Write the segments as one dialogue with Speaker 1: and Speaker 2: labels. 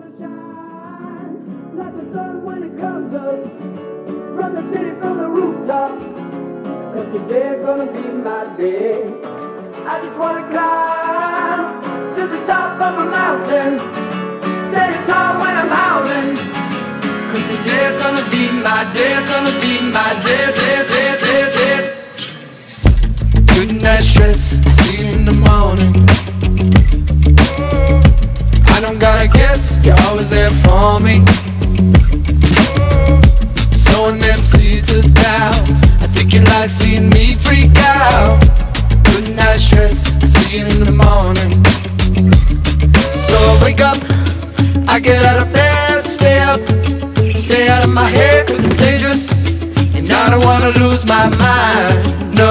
Speaker 1: wanna shine like the sun when it comes up. Run the city from the rooftops, 'cause today's gonna be my day. I just wanna climb to the top of a mountain, standing tall when I'm howling, 'cause today's gonna be my day. It's gonna be my day.
Speaker 2: Good night stress, see you in the morning. I don't gotta guess, you're always there for me. Sowing them seeds of doubt, I think you like seeing me freak out. Good night stress, see you in the morning. So I wake up, I get out of bed, stay up, stay out of my head 'cause it's dangerous, and I don't wanna lose my mind, no.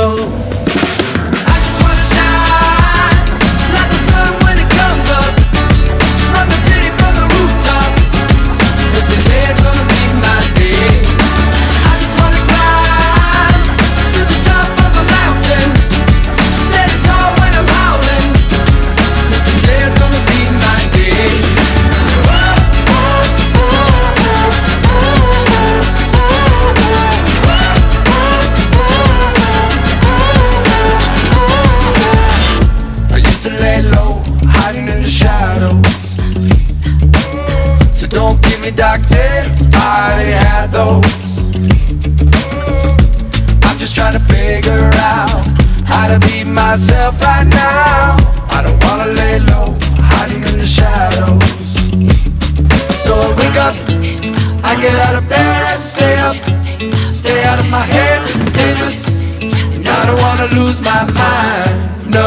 Speaker 2: Lay low, hiding in the shadows. So don't give me dark days, I already had those. I'm just trying to figure out how to be myself right now. I don't wanna lay low, hiding in the shadows. So I wake up, I get out of bed, stay up, stay out of my head 'cause it's dangerous, and I don't wanna lose my mind, no.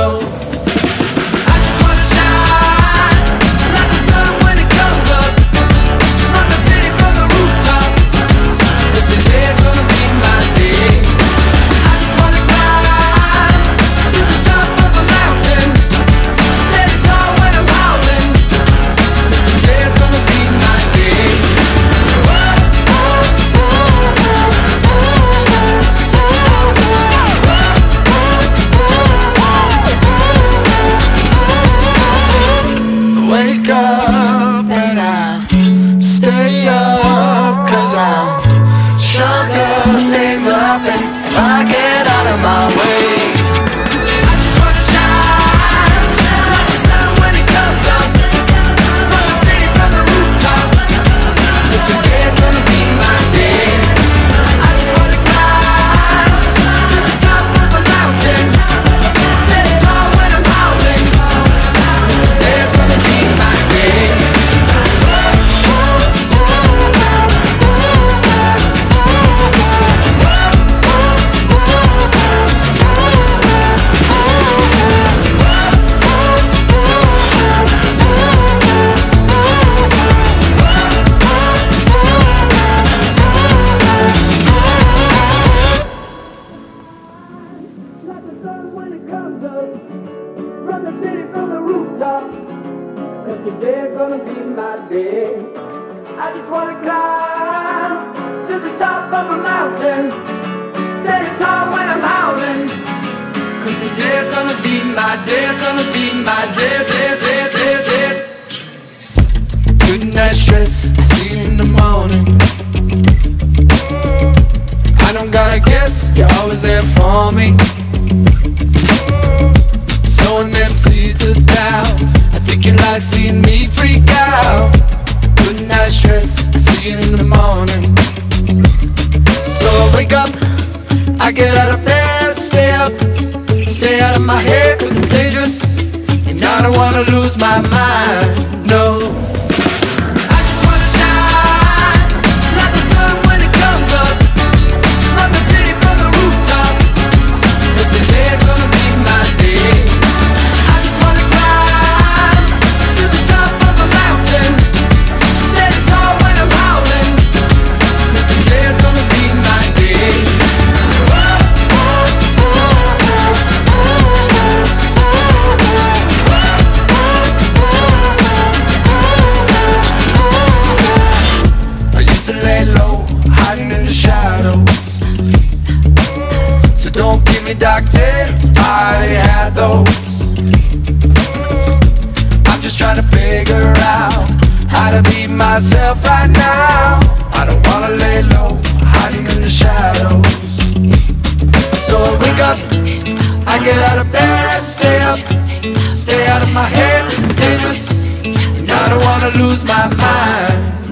Speaker 2: Wake up and I stay up 'cause I'm stronger days up, and if I get out of my way, I just wanna shine like the sun when it comes up. Run the city from the rooftops, 'cause today's gonna be my day. I just wanna climb to the top of a mountain, standing tall when I'm howling, 'cause today's gonna be my day.
Speaker 1: Like the sun when it comes up. Run the city from the rooftops, 'cause today's gonna be my day. I just wanna climb to the top of a mountain, standing tall when I'm howling, 'cause today's gonna be my day. It's gonna be my day.
Speaker 2: Good night stress, see you in the morning. I don't gotta guess, you're always there for me. Sowing them seeds of doubt, I think you like seeing me freak out. Good night stress, see you in the morning. So I wake up, I get out of bed, stay up, stay out of my head 'cause it's dangerous, and I don't wanna lose my mind, no. Lay low, hiding in the shadows. So don't give me dark days, I already had those. I'm just trying to figure out how to be myself right now. I don't wanna lay low, hiding in the shadows. So I wake up, I get out of bed and stay up. Stay out of my head, it's dangerous, and I don't wanna lose my mind.